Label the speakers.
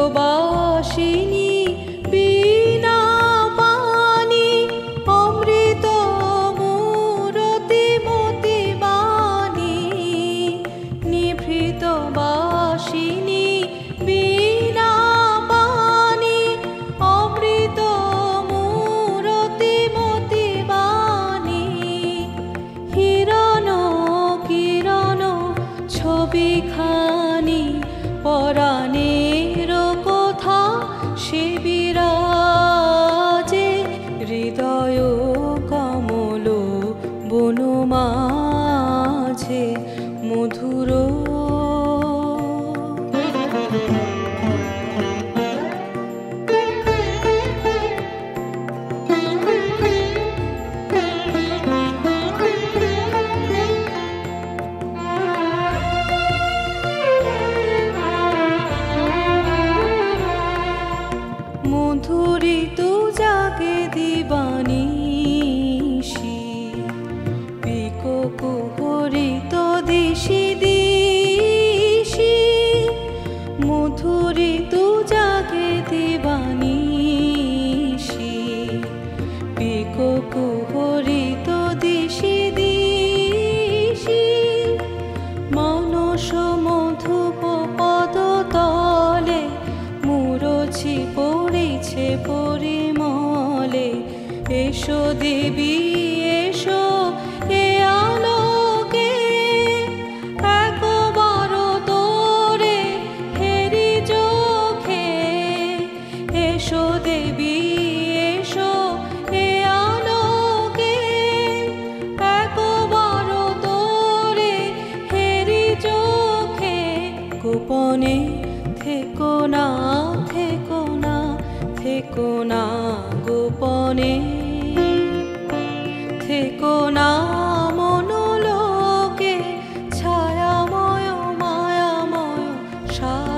Speaker 1: বাসিনী বিনা পানি অমৃত মূরতি মতি বাণী নিভৃত বাসিনী বিনা পানি অমৃত মূরতি মতি বাণী হিরণ কিরণ ছবিখানি পরাণের কথা সে বিরাজে হৃদয় কমল বনমাঝে মধুর মধুরিত জাগে দিবানিশি পিকো কুহরিত দিশি দিশি মধুরিত জাগে দিবানিশি পিকো কুহরিত দিশি দিশি মানস মধুপ পদতলে মুরছি পড়েছে পরিমলে এসো দেবী এসো এ আলোকে একবার তোরে হেরি চোখে এসো দেবী এসো এ আলোকে একবার তোরে হেরি চোখে গোপনে থেকো না থেকো না থেকো না গোপনে থেকো না মনোলোকে ছায়াময় মায়াময়